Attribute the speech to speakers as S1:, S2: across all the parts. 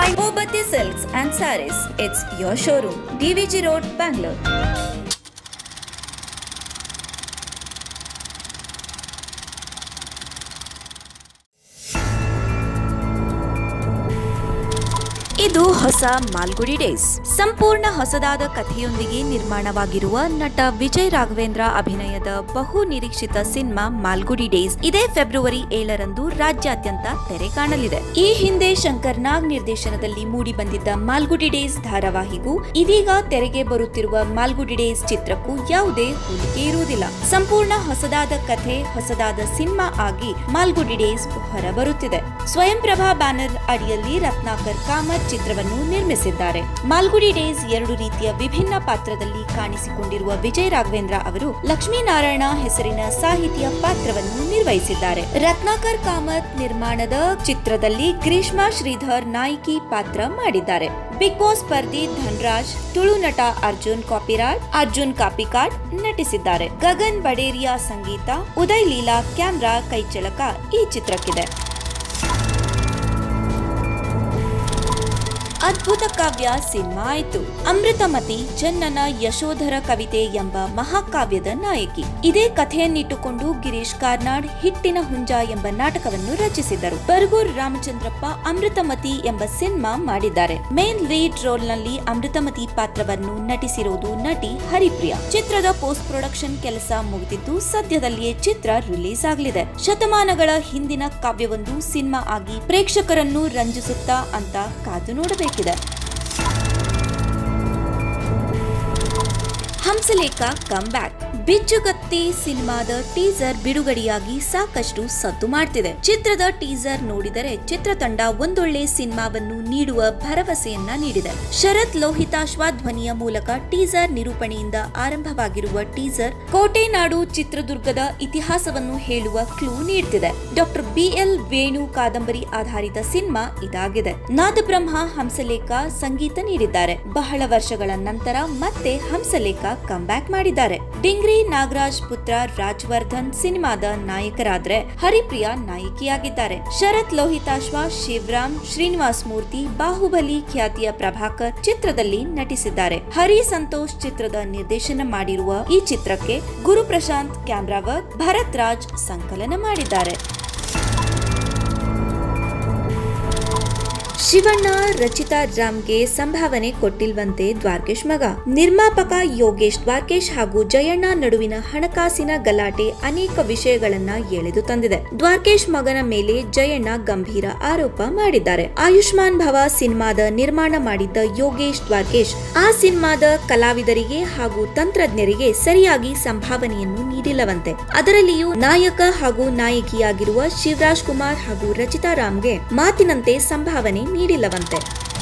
S1: Find Obati Silks and Saris. It's your showroom, DVG Road, Bangalore. ಇದು ಹೊಸ Malgudi days. ಸಂಪೂರ್ಣ ಹೊಸದಾದ ಕಥೆಯೊಂದಿಗೆ ನಿರ್ಮಾಣವಾಗಿರುವ ನಟ ವಿಜಯ್ ರಾಘವೇಂದ್ರ ಅಭಿನಯದ ಬಹು ನಿರೀಕ್ಷಿತ ಸಿನಿಮಾ ಮಾಲ್ಗುಡಿ ಡೇಸ್ ಇದೇ ಫೆಬ್ರವರಿ 7ರಂದು ರಾಜ್ಯಾದ್ಯಂತ ತೆರೆ ಕಾಣಲಿದೆ. ಈ ಹಿಂದೆ ಶಂಕರ್ ನಾಗ್ ನಿರ್ದೇಶನದಲ್ಲಿ ಮೂಡಿ ಬಂದಿದ್ದ ಮಾಲ್ಗುಡಿ ಡೇಸ್ ಧಾರಾವಾಹಿಗೂ ಇದೀಗ ತೆರೆಗೆ ಬರುತ್ತಿರುವ ಮಾಲ್ಗುಡಿ ಡೇಸ್ ಚಿತ್ರಕ್ಕೂ ಯಾವುದೇ ಹೋಲಿಕೆ ಇರುವುದಿಲ್ಲ. ಸಂಪೂರ್ಣ ಹೊಸದಾದ ಕಥೆ, ಹೊಸದಾದ ಸಿನಿಮಾ ಆಗಿ ಮಾಲ್ಗುಡಿ ಡೇಸ್ ಹೊರಬರುತ್ತಿದೆ. ಸ್ವಯಂ ಪ್ರಭಾ ಬ್ಯಾನರ್ ಅಡಿಯಲ್ಲಿ ರತ್ನಾಕರ್ ಕಾಮತ್ ಚಿತ್ರವನ್ನು ನಿರ್ಮಿಸಿದ್ದಾರೆ. ಮಾಲ್ಗುಡಿ ಡೇಸ್ 2 ರೀತಿಯ ವಿಭಿನ್ನ ಪಾತ್ರದಲ್ಲಿ ಕಾಣಿಸಿಕೊಂಡಿರುವ ವಿಜಯ್ ರಾಘವೇಂದ್ರ ಅವರು ಲಕ್ಷ್ಮೀನಾರಾಯಣ ಹೆಸರಿನ ಸಾಹಿತಿಯ ಪಾತ್ರವನ್ನು ನಿರ್ವಹಿಸಿದ್ದಾರೆ. ರತ್ನಾಕರ್ ಕಾಮತ್ ನಿರ್ಮಾಣದ ಚಿತ್ರದಲ್ಲಿ ಗ್ರೀಷ್ಮಾ ಶ್ರೀಧರ್ ನಾಯಕಿ ಪಾತ್ರ ಮಾಡಿದ್ದಾರೆ. ಬಿಗ್ ಬಾಸ್ ಸ್ಪರ್ಧಿ ಧನ್ರಾಜ್, ತುಳು ನಟ ಅರ್ಜುನ್ ಕಾಪಿಕಾಡ್ ನಟಿಸಿದ್ದಾರೆ. ಗಗನ್ ಬಡೇರಿಯಾ ಸಂಗೀತ, ಉದಯ್ ಲೀಲಾ ಕ್ಯಾಮ್ರಾ ಕೈಚಳಕ ಈ ಚಿತ್ರಕ್ಕಿದೆ. ಅದ್ಭುತ ಕಾವ್ಯ ಸಿನಿಮಾ ಆಯಿತು. ಅಮೃತಮತಿ ಜನ್ನನ ಯಶೋಧರ ಕವಿತೆ ಎಂಬ ಮಹಾಕಾವ್ಯದ ನಾಯಕಿ. ಇದೇ ಕಥೆಯನ್ನಿಟ್ಟುಕೊಂಡು ಗಿರೀಶ್ ಕಾರ್ನಾಡ್ ಹಿಟ್ಟಿನ ಹುಂಜ ಎಂಬ ನಾಟಕವನ್ನು ರಚಿಸಿದ್ದರು. ಬರಗೂರ್ ರಾಮಚಂದ್ರಪ್ಪ ಅಮೃತಮತಿ ಎಂಬ ಸಿನಿಮಾ ಮಾಡಿದ್ದಾರೆ. ಮೇನ್ ಲೀಡ್ ರೋಲ್ ನಲ್ಲಿ ಅಮೃತಮತಿ ಪಾತ್ರವನ್ನು ನಟಿಸಿರುವುದು ನಟಿ ಹರಿಪ್ರಿಯಾ. ಚಿತ್ರದ ಪೋಸ್ಟ್ ಪ್ರೊಡಕ್ಷನ್ ಕೆಲಸ ಮುಗಿದಿದ್ದು ಸದ್ಯದಲ್ಲಿಯೇ ಚಿತ್ರ ರಿಲೀಸ್ ಆಗಲಿದೆ. ಶತಮಾನಗಳ ಹಿಂದಿನ ಕಾವ್ಯವೊಂದು ಸಿನಿಮಾ ಆಗಿ ಪ್ರೇಕ್ಷಕರನ್ನು ರಂಜಿಸುತ್ತಾ ಅಂತ ಕಾದು ನೋಡಬೇಕು. Hamsalekha come back. ಬಿಚ್ಚುಗತ್ತಿ ಸಿನಿಮಾದ ಟೀಸರ್ ಬಿಡುಗಡೆಯಾಗಿ ಸಾಕಷ್ಟು ಸದ್ದು ಮಾಡ್ತಿದೆ. ಚಿತ್ರದ ಟೀಸರ್ ನೋಡಿದರೆ ಚಿತ್ರತಂಡ ಒಂದೊಳ್ಳೆ ಸಿನಿಮಾವನ್ನು ನೀಡುವ ಭರವಸೆಯನ್ನ ನೀಡಿದೆ. ಶರತ್ ಲೋಹಿತಾಶ್ವ ಧ್ವನಿಯ ಮೂಲಕ ಟೀಸರ್ ನಿರೂಪಣೆಯಿಂದ ಆರಂಭವಾಗಿರುವ ಟೀಸರ್ ಕೋಟೆನಾಡು ಚಿತ್ರದುರ್ಗದ ಇತಿಹಾಸವನ್ನು ಹೇಳುವ ಕ್ಲೂ ನೀಡುತ್ತಿದೆ. ಡಾಕ್ಟರ್ BL ವೇಣು ಕಾದಂಬರಿ ಆಧಾರಿತ ಸಿನಿಮಾ ಇದಾಗಿದೆ. ನಾದಬ್ರಹ್ಮ ಹಂಸಲೇಖ ಸಂಗೀತ ನೀಡಿದ್ದಾರೆ. ಬಹಳ ವರ್ಷಗಳ ನಂತರ ಮತ್ತೆ ಹಂಸಲೇಖ ಕಮ್ ಬ್ಯಾಕ್ ಮಾಡಿದ್ದಾರೆ. ಡಿಂಗ್ರಿ ನಾಗರಾಜ್ ಪುತ್ರ ರಾಜವರ್ಧನ್ ಸಿನಿಮಾದ ನಾಯಕರಾದ್ರೆ ಹರಿಪ್ರಿಯಾ ನಾಯಕಿಯಾಗಿದ್ದಾರೆ. ಶರತ್ ಲೋಹಿತಾಶ್ವ, ಶಿವರಾಮ್, ಶ್ರೀನಿವಾಸ್ ಮೂರ್ತಿ, ಬಾಹುಬಲಿ ಖ್ಯಾತಿಯ ಪ್ರಭಾಕರ್ ಚಿತ್ರದಲ್ಲಿ ನಟಿಸಿದ್ದಾರೆ. ಹರಿ ಸಂತೋಷ್ ಚಿತ್ರದ ನಿರ್ದೇಶನ ಮಾಡಿರುವ ಈ ಚಿತ್ರಕ್ಕೆ ಗುರು ಪ್ರಶಾಂತ್ ಕ್ಯಾಮ್ರಾ ವರ್ಕ್, ಭರತ್ ರಾಜ್ ಸಂಕಲನ ಮಾಡಿದ್ದಾರೆ. ಶಿವಣ್ಣ ರಚಿತಾ ರಾಮ್ಗೆ ಸಂಭಾವನೆ ಕೊಟ್ಟಿಲ್ವಂತೆ ದ್ವಾರಕೇಶ್ ಮಗ. ನಿರ್ಮಾಪಕ ಯೋಗೇಶ್ ದ್ವಾರಕೇಶ್ ಹಾಗೂ ಜಯಣ್ಣ ನಡುವಿನ ಹಣಕಾಸಿನ ಗಲಾಟೆ ಅನೇಕ ವಿಷಯಗಳನ್ನ ಎಳೆದು ತಂದಿದೆ. ದ್ವಾರಕೇಶ್ ಮಗನ ಮೇಲೆ ಜಯಣ್ಣ ಗಂಭೀರ ಆರೋಪ ಮಾಡಿದ್ದಾರೆ. ಆಯುಷ್ಮಾನ್ ಭವ ಸಿನಿಮಾದ ನಿರ್ಮಾಣ ಮಾಡಿದ್ದ ಯೋಗೇಶ್ ದ್ವಾರಕೇಶ್ ಆ ಸಿನಿಮಾದ ಕಲಾವಿದರಿಗೆ ಹಾಗೂ ತಂತ್ರಜ್ಞರಿಗೆ ಸರಿಯಾಗಿ ಸಂಭಾವನೆಯನ್ನು ನೀಡಿಲ್ಲವಂತೆ. ಅದರಲ್ಲಿಯೂ ನಾಯಕ ಹಾಗೂ ನಾಯಕಿಯಾಗಿರುವ ಶಿವರಾಜ್ ಕುಮಾರ್ ಹಾಗೂ ರಚಿತಾ ರಾಮ್ಗೆ ಮಾತಿನಂತೆ ಸಂಭಾವನೆ ನೀಡಿಲ್ಲವಂತೆ.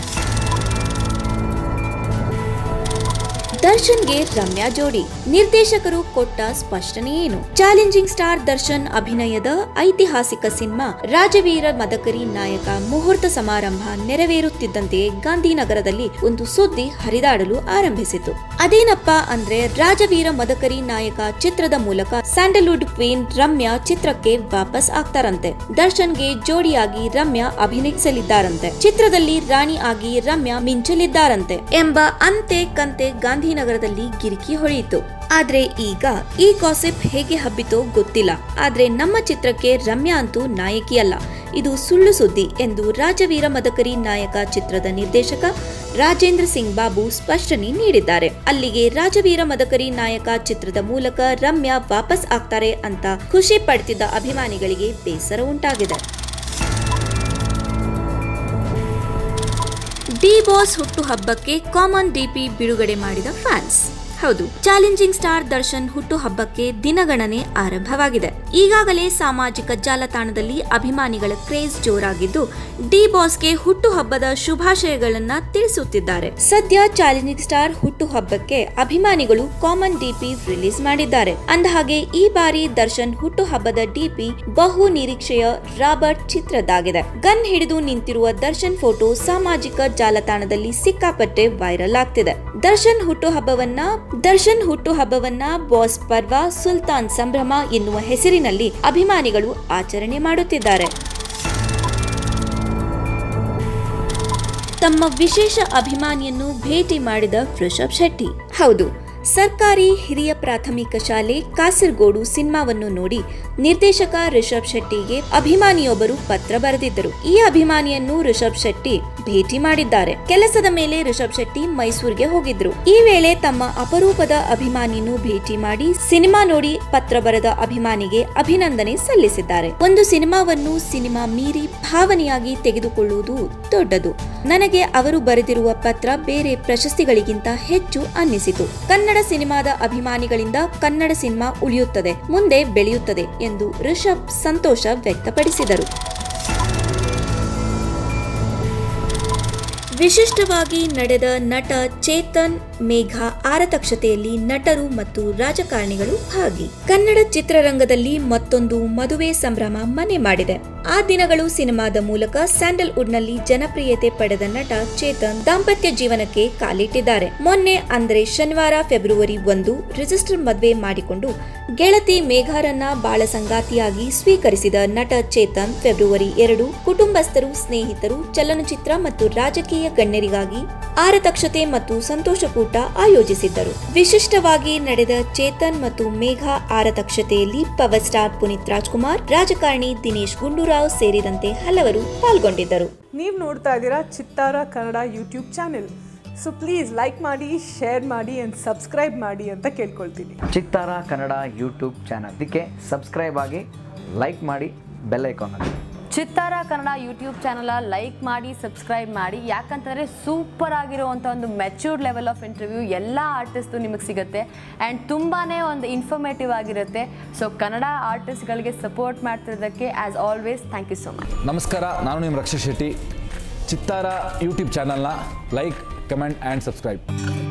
S1: ದರ್ಶನ್ಗೆ ರಮ್ಯಾ ಜೋಡಿ. ನಿರ್ದೇಶಕರು ಕೊಟ್ಟ ಸ್ಪಷ್ಟನೆ ಏನು? ಚಾಲೆಂಜಿಂಗ್ ಸ್ಟಾರ್ ದರ್ಶನ್ ಅಭಿನಯದ ಐತಿಹಾಸಿಕ ಸಿನಿಮಾ ರಾಜವೀರ ಮದಕರಿ ನಾಯಕ ಮುಹೂರ್ತ ಸಮಾರಂಭ ನೆರವೇರುತ್ತಿದ್ದಂತೆಯೇ ಗಾಂಧಿನಗರದಲ್ಲಿ ಒಂದು ಸುದ್ದಿ ಹರಿದಾಡಲು ಆರಂಭಿಸಿತು. ಅದೇನಪ್ಪಾ ಅಂದ್ರೆ ರಾಜವೀರ ಮದಕರಿ ನಾಯಕ ಚಿತ್ರದ ಮೂಲಕ ಸ್ಯಾಂಡಲ್ವುಡ್ ಕ್ವೀನ್ ರಮ್ಯಾ ಚಿತ್ರಕ್ಕೆ ವಾಪಸ್ ಆಗ್ತಾರಂತೆ. ದರ್ಶನ್ಗೆ ಜೋಡಿಯಾಗಿ ರಮ್ಯಾ ಅಭಿನಯಿಸಲಿದ್ದಾರಂತೆ. ಚಿತ್ರದಲ್ಲಿ ರಾಣಿ ಆಗಿ ರಮ್ಯಾ ಮಿಂಚಲಿದ್ದಾರಂತೆ ಎಂಬ ಅಂತೆ ಕಂತೆ ಗಾಂಧಿನಗರದಲ್ಲಿ ಗಿರಿಕಿ ಹೊಳೆಯಿತು. ಆದ್ರೆ ಈಗ ಈ ಗಾಸಿಪ್ ಹೇಗೆ ಹಬ್ಬಿತೋ ಗೊತ್ತಿಲ್ಲ. ಆದ್ರೆ ನಮ್ಮ ಚಿತ್ರಕ್ಕೆ ರಮ್ಯಾ ಅಂತೂ ನಾಯಕಿಯಲ್ಲ, ಇದು ಸುಳ್ಳು ಸುದ್ದಿ ಎಂದು ರಾಜವೀರ ಮದಕರಿ ನಾಯಕ ಚಿತ್ರದ ನಿರ್ದೇಶಕ ರಾಜೇಂದ್ರ ಸಿಂಗ್ ಬಾಬು ಸ್ಪಷ್ಟನೆ ನೀಡಿದ್ದಾರೆ. ಅಲ್ಲಿಗೆ ರಾಜವೀರ ಮದಕರಿ ನಾಯಕ ಚಿತ್ರದ ಮೂಲಕ ರಮ್ಯಾ ವಾಪಸ್ ಆಗ್ತಾರೆ ಅಂತ ಖುಷಿ ಪಡ್ತಿದ್ದ ಅಭಿಮಾನಿಗಳಿಗೆ ಬೇಸರ ಉಂಟಾಗಿದೆ. ಡಿ ಬಾಸ್ ಹುಟ್ಟುಹಬ್ಬಕ್ಕೆ ಕಾಮನ್ DP ಬಿಡುಗಡೆ ಮಾಡಿದ ಫ್ಯಾನ್ಸ್. ಹೌದು, ಚಾಲೆಂಜಿಂಗ್ ಸ್ಟಾರ್ ದರ್ಶನ್ ಹುಟ್ಟುಹಬ್ಬಕ್ಕೆ ದಿನಗಣನೆ ಆರಂಭವಾಗಿದೆ. ಈಗಾಗಲೇ ಸಾಮಾಜಿಕ ಜಾಲತಾಣದಲ್ಲಿ ಅಭಿಮಾನಿಗಳ ಕ್ರೇಜ್ ಜೋರಾಗಿದ್ದು ಡಿ ಬಾಸ್ಗೆ ಹುಟ್ಟುಹಬ್ಬದ ಶುಭಾಶಯಗಳನ್ನ ತಿಳಿಸುತ್ತಿದ್ದಾರೆ. ಸದ್ಯ ಚಾಲೆಂಜಿಂಗ್ ಸ್ಟಾರ್ ಹುಟ್ಟುಹಬ್ಬಕ್ಕೆ ಅಭಿಮಾನಿಗಳು ಕಾಮನ್ DP ರಿಲೀಸ್ ಮಾಡಿದ್ದಾರೆ. ಅಂದಹಾಗೆ ಈ ಬಾರಿ ದರ್ಶನ್ ಹುಟ್ಟುಹಬ್ಬದ DP ಬಹು ನಿರೀಕ್ಷೆಯ ರಾಬರ್ಟ್ ಚಿತ್ರದ್ದಾಗಿದೆ. ಗನ್ ಹಿಡಿದು ನಿಂತಿರುವ ದರ್ಶನ್ ಫೋಟೋ ಸಾಮಾಜಿಕ ಜಾಲತಾಣದಲ್ಲಿ ಸಿಕ್ಕಾಪಟ್ಟೆ ವೈರಲ್ ಆಗ್ತಿದೆ. ದರ್ಶನ್ ಹುಟ್ಟುಹಬ್ಬವನ್ನ ಬಾಸ್ ಪರ್ವ, ಸುಲ್ತಾನ್ ಸಂಭ್ರಮ ಎನ್ನುವ ಹೆಸರಿನಲ್ಲಿ ಅಭಿಮಾನಿಗಳು ಆಚರಣೆ ಮಾಡುತ್ತಿದ್ದಾರೆ. ತಮ್ಮ ವಿಶೇಷ ಅಭಿಮಾನಿಯನ್ನು ಭೇಟಿ ಮಾಡಿದ ರಿಷಬ್ ಶೆಟ್ಟಿ. ಹೌದು, ಸರ್ಕಾರಿ ಹಿರಿಯ ಪ್ರಾಥಮಿಕ ಶಾಲೆ ಕಾಸರಗೋಡು ಸಿನಿಮಾವನ್ನು ನೋಡಿ ನಿರ್ದೇಶಕ ರಿಷಬ್ ಶೆಟ್ಟಿಗೆ ಅಭಿಮಾನಿಯೊಬ್ಬರು ಪತ್ರ ಬರೆದಿದ್ದರು. ಈ ಅಭಿಮಾನಿಯನ್ನು ರಿಷಬ್ ಶೆಟ್ಟಿ ಭೇಟಿ ಮಾಡಿದ್ದಾರೆ. ಕೆಲಸದ ಮೇಲೆ ರಿಷಬ್ ಶೆಟ್ಟಿ ಮೈಸೂರಿಗೆ ಹೋಗಿದ್ರು. ಈ ವೇಳೆ ತಮ್ಮ ಅಪರೂಪದ ಅಭಿಮಾನಿಯನ್ನು ಭೇಟಿ ಮಾಡಿ ಸಿನಿಮಾ ನೋಡಿ ಪತ್ರ ಬರೆದ ಅಭಿಮಾನಿಗೆ ಅಭಿನಂದನೆ ಸಲ್ಲಿಸಿದ್ದಾರೆ. ಒಂದು ಸಿನಿಮಾವನ್ನು ಸಿನಿಮಾ ಮೀರಿ ಭಾವನೆಯಾಗಿ ತೆಗೆದುಕೊಳ್ಳುವುದು ದೊಡ್ಡದು. ನನಗೆ ಅವರು ಬರೆದಿರುವ ಪತ್ರ ಬೇರೆ ಪ್ರಶಸ್ತಿಗಳಿಗಿಂತ ಹೆಚ್ಚು ಅನ್ನಿಸಿತು. ಕನ್ನಡ ಸಿನಿಮಾದ ಅಭಿಮಾನಿಗಳಿಂದ ಕನ್ನಡ ಸಿನಿಮಾ ಉಳಿಯುತ್ತದೆ, ಮುಂದೆ ಬೆಳೆಯುತ್ತದೆ ಎಂದು ರಿಷಬ್ ಸಂತೋಷ ವ್ಯಕ್ತಪಡಿಸಿದರು. ವಿಶಿಷ್ಟವಾಗಿ ನಡೆದ ನಟ ಚೇತನ್ ಮೇಘ ಆರತಕ್ಷತೆಯಲ್ಲಿ ನಟರು ಮತ್ತು ರಾಜಕಾರಣಿಗಳು ಭಾಗಿ. ಕನ್ನಡ ಚಿತ್ರರಂಗದಲ್ಲಿ ಮತ್ತೊಂದು ಮದುವೆ ಸಂಭ್ರಮ ಮನೆ ಮಾಡಿದೆ. ಆ ದಿನಗಳು ಸಿನಿಮಾದ ಮೂಲಕ ಸ್ಯಾಂಡಲ್ವುಡ್ ನಲ್ಲಿ ಜನಪ್ರಿಯತೆ ಪಡೆದ ನಟ ಚೇತನ್ ದಾಂಪತ್ಯ ಜೀವನಕ್ಕೆ ಕಾಲಿಟ್ಟಿದ್ದಾರೆ. ಮೊನ್ನೆ ಅಂದ್ರೆ ಶನಿವಾರ ಫೆಬ್ರವರಿ 1 ರಿಜಿಸ್ಟರ್ ಮದುವೆ ಮಾಡಿಕೊಂಡು ಗೆಳತಿ ಮೇಘಾರನ್ನ ಬಾಳ ಸಂಗಾತಿಯಾಗಿ ಸ್ವೀಕರಿಸಿದ ನಟ ಚೇತನ್ ಫೆಬ್ರವರಿ 2 ಕುಟುಂಬಸ್ಥರು, ಸ್ನೇಹಿತರು, ಚಲನಚಿತ್ರ ಮತ್ತು ರಾಜಕೀಯ ಗಣ್ಯರಿಗಾಗಿ ಆರತಕ್ಷತೆ ಮತ್ತು ಸಂತೋಷಕೂಟ ಆಯೋಜಿಸಿದ್ದರು. ವಿಶಿಷ್ಟವಾಗಿ ನಡೆದ ಚೇತನ್ ಮತ್ತು ಮೇಘ ಆರತಕ್ಷತೆಯಲ್ಲಿ ಪವರ್ ಸ್ಟಾರ್ ಪುನೀತ್ ರಾಜ್ಕುಮಾರ್, ರಾಜಕಾರಣಿ ದಿನೇಶ್ ಗುಂಡೂರಾವ್ ಸೇರಿದಂತೆ ಹಲವರು ಪಾಲ್ಗೊಂಡಿದ್ದರು.
S2: ನೀವು ನೋಡ್ತಾ ಇದ್ದೀರಾ Chittara Kannada YouTube channel. So please like ಮಾಡಿ, ಶೇರ್ ಮಾಡಿ ಆ್ಯಂಡ್ ಸಬ್ಸ್ಕ್ರೈಬ್ ಮಾಡಿ ಅಂತ ಕೇಳ್ಕೊಳ್ತೀನಿ.
S3: ಚಿತ್ತಾರ ಕನ್ನಡ ಯೂಟ್ಯೂಬ್ ಚಾನಲ್ ಇದಕ್ಕೆ ಸಬ್ಸ್ಕ್ರೈಬ್ ಆಗಿ, ಲೈಕ್ ಮಾಡಿ, ಬೆಲ್ ಐಕಾನ್ ಅಲ್ಲಿ.
S4: Chittara Kannada YouTube channel like ಮಾಡಿ, ಸಬ್ಸ್ಕ್ರೈಬ್ ಮಾಡಿ. ಯಾಕಂತಂದರೆ ಸೂಪರ್ ಆಗಿರುವಂಥ ಒಂದು ಮೆಚ್ಯೂರ್ಡ್ ಲೆವೆಲ್ ಆಫ್ ಇಂಟರ್ವ್ಯೂ ಎಲ್ಲ ಆರ್ಟಿಸ್ಟು ನಿಮಗೆ ಸಿಗುತ್ತೆ ಆ್ಯಂಡ್ ತುಂಬಾ ಒಂದು ಇನ್ಫಾರ್ಮೇಟಿವ್ ಆಗಿರುತ್ತೆ. ಸೊ ಕನ್ನಡ ಆರ್ಟಿಸ್ಟ್ಗಳಿಗೆ ಸಪೋರ್ಟ್ ಮಾಡ್ತಿರೋದಕ್ಕೆ as always thank you so much.
S5: ನಮಸ್ಕಾರ, ನಾನು ನಿಮ್ಮ ರಕ್ಷಾ ಶೆಟ್ಟಿ. ಚಿತ್ತಾರ ಯೂಟ್ಯೂಬ್ ಚಾನಲ್ನ ಲೈಕ್, ಕಮೆಂಟ್ ಆ್ಯಂಡ್ ಸಬ್ಸ್ಕ್ರೈಬ್.